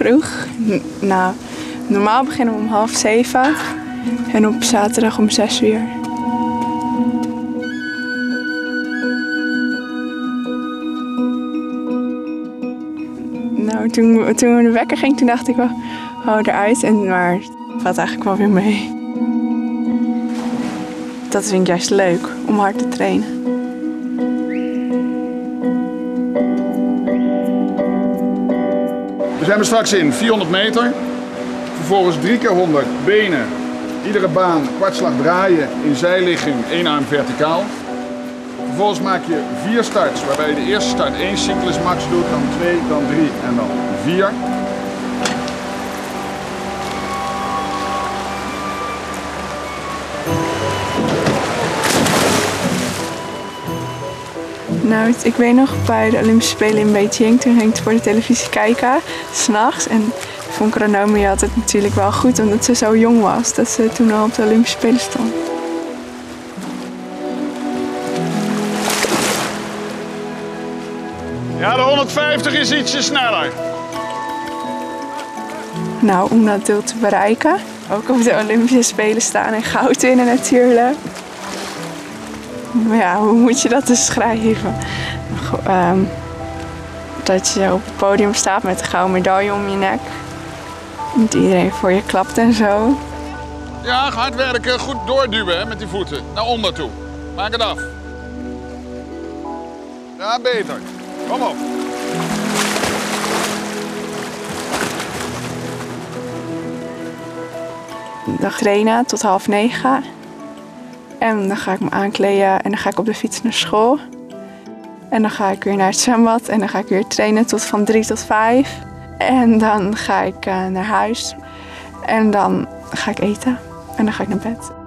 vroeg. Nou, normaal beginnen we om 6:30 en op zaterdag om 6:00. Nou, toen de wekker ging, toen dacht ik wel, eruit. Maar het valt eigenlijk wel weer mee. Dat vind ik juist leuk, om hard te trainen. We zijn er straks in 400 meter. Vervolgens 3 keer 100 benen. Iedere baan kwartslag draaien in zijligging, 1 arm verticaal. Vervolgens maak je 4 starts, waarbij je de eerste start 1 cyclus max doet, dan 2, dan 3 en dan 4. Nou, ik weet nog bij de Olympische Spelen in Beijing, toen ging ik voor de televisie kijken, 's nachts. En vond Ranomi had het natuurlijk wel goed, omdat ze zo jong was, dat ze toen al op de Olympische Spelen stond. Ja, de 150 is ietsje sneller. Nou, om dat doel te bereiken, ook op de Olympische Spelen staan en goud winnen natuurlijk. Maar ja, hoe moet je dat dus schrijven? Dat je op het podium staat met een gouden medaille om je nek. Dat iedereen voor je klapt en zo. Ja, hard werken, goed doorduwen hè, met die voeten. Naar onder toe. Maak het af. Ja, beter. Kom op. Dan trainen tot 8:30. En dan ga ik me aankleden en dan ga ik op de fiets naar school. En dan ga ik weer naar het zwembad en dan ga ik weer trainen tot van 3 tot 5. En dan ga ik naar huis. En dan ga ik eten en dan ga ik naar bed.